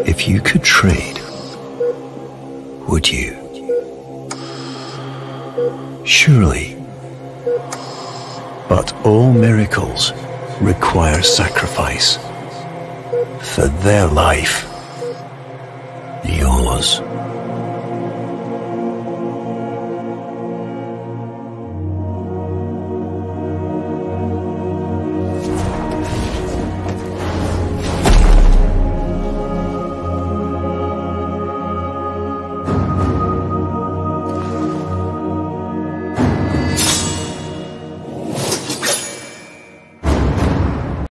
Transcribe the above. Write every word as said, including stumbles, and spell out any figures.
If you could trade, would you? Surely. But all miracles require sacrifice. For their life, yours.